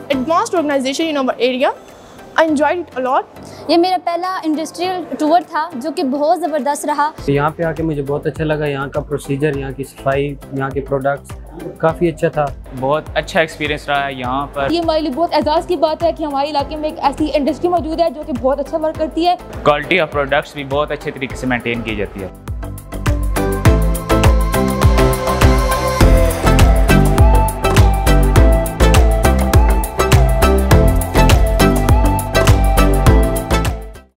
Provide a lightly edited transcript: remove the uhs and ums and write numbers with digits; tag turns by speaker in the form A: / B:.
A: advanced organization in our area. I enjoyed it a lot.
B: ये मेरा पहला industrial tour था जो कि बहुत ज़बरदस्त रहा।
C: यहाँ पे आके मुझे बहुत अच्छा लगा। यहाँ का प्रोसीजर, यहाँ की सफाई, यहाँ के प्रोडक्ट्स काफ़ी अच्छा था।
D: बहुत अच्छा एक्सपीरियंस रहा है यहाँ पर।
E: ये हमारे लिए बहुत एजाज़ की बात है कि हमारे इलाके में एक ऐसी इंडस्ट्री मौजूद है जो कि बहुत अच्छा वर्क करती है।
D: क्वालिटी ऑफ प्रोडक्ट्स भी बहुत अच्छे तरीके से मेंटेन की जाती है।